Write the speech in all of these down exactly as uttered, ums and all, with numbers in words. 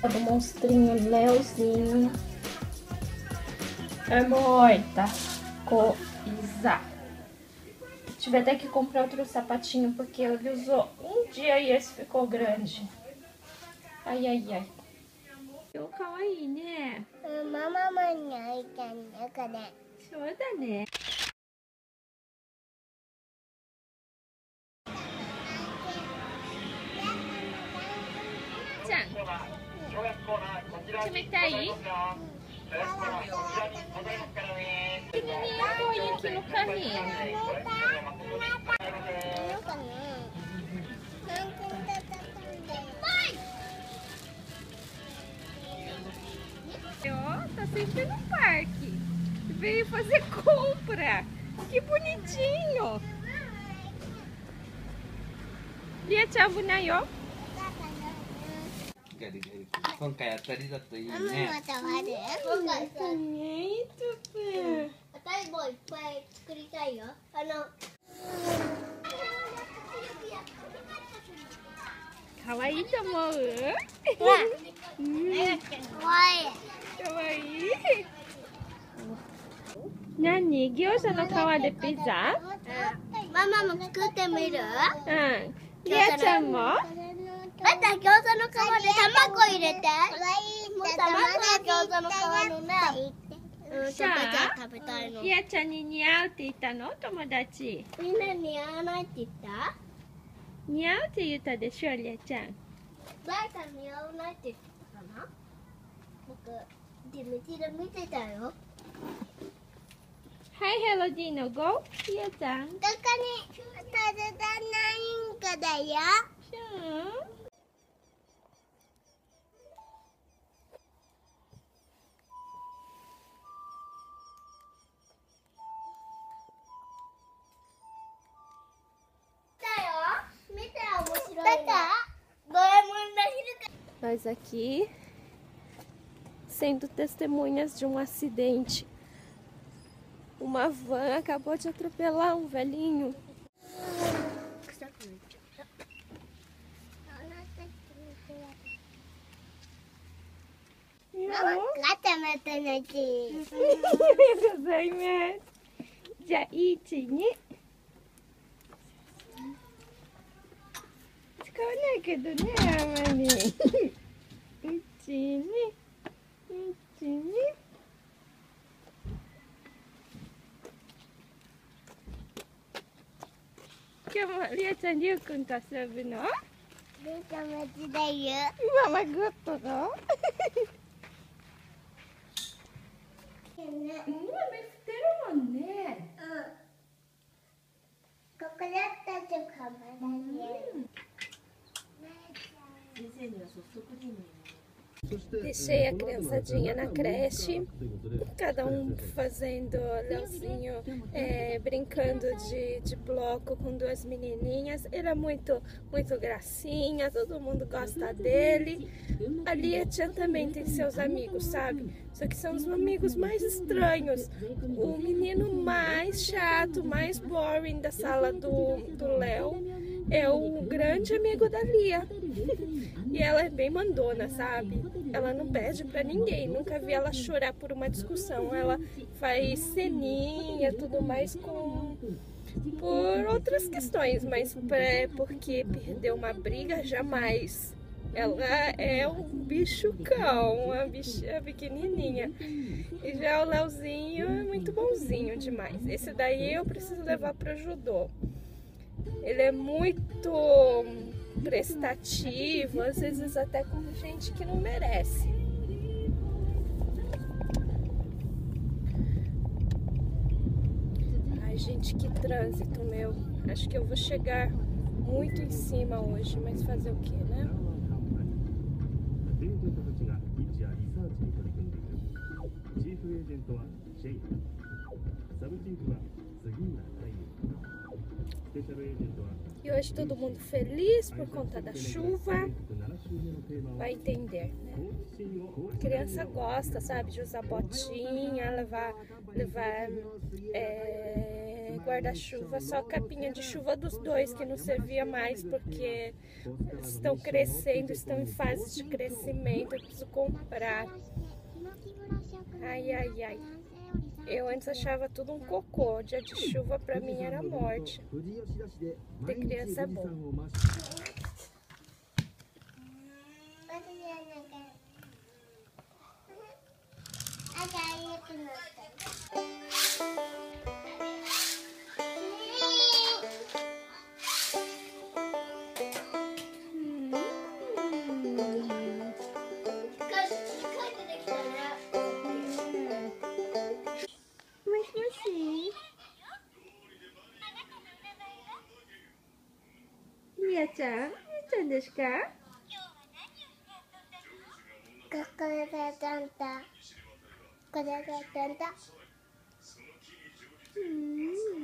Do monstrinho Leozinho. É muita coisa. Tive até que comprar outro sapatinho porque ele usou um dia e esse ficou grande. Ai, ai, ai. O kawaii, né? Mamãe, né? Shoda, né? Chan, 冷たい? Pequenininho põe aqui no caminho. Ó, tá sempre no parque. Veio fazer compra. Que bonitinho. Lia-chan, bunayo? 今回当たりだといいね。 ママまたある？今回さ、当たり棒いっぱい作りたいよ。あの。 かわいいと思う？うん。 かわいい。 かわいい。何？餃子の皮でピザ？ ママも作ってみる？ うん。りあちゃんも？ また餃子の皮で卵入れて。もう卵は餃子の皮のね。うん、食べたい食べたいの。 りあちゃんに似合うって言ったの？友達。 みんな似合わないって言った？ 似合うって言ったでしょ、りあちゃん。 誰か似合わないって言ったかな？僕、ディムティで見てたよ。 はい、ヘロディーノ、ゴー。りあちゃん。 どこにただだないんかだよ。 うん。Nós aqui sendo testemunhas de um acidente. Uma van acabou de atropelar um velhinho. Já ichi 使わないけどね、あまり。いちに、いちに。今日もりあちゃん、りゅうくんと遊ぶの？ りゅうちゃんマジだよ。 ママグッドの？うん、雨降ってるもんね。 うん。ここだったとかもだね。 Deixei a criançadinha na creche, cada um fazendo Leozinho, é, brincando de, de bloco com duas menininhas. Ele é muito, muito gracinha, todo mundo gosta dele. A Lia-chan também tem seus amigos, sabe? Só que são os amigos mais estranhos. O menino mais chato, mais boring da sala do, do Léo é o grande amigo da Lia. E ela é bem mandona, sabe? Ela não perde pra ninguém. Nunca vi ela chorar por uma discussão. Ela faz ceninha, tudo mais com... por outras questões, mas pra... porque perdeu uma briga, jamais. Ela é um bicho cão, uma bicha pequenininha. E já o Leozinho é muito bonzinho demais. Esse daí eu preciso levar pro judô. Ele é muito prestativo, às vezes até com gente que não merece. Ai, gente, que trânsito, meu. Acho que eu vou chegar muito em cima hoje, mas fazer o que, né? E hoje todo mundo feliz por conta da chuva. Vai entender, né? A criança gosta, sabe, de usar botinha, levar, levar é, guarda-chuva, só a capinha de chuva dos dois que não servia mais porque eles estão crescendo, estão em fase de crescimento, eu preciso comprar. Ai, ai, ai. Eu antes achava tudo um cocô, dia de chuva pra mim era morte. Ter criança é bom. Mia-chan, Mia-chan desu ka? これがタンタ。これがタンタ。うん。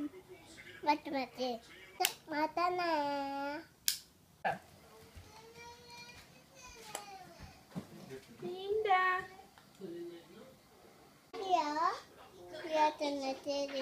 待って待って。またね。 Linda! いいよ。やつ寝てる。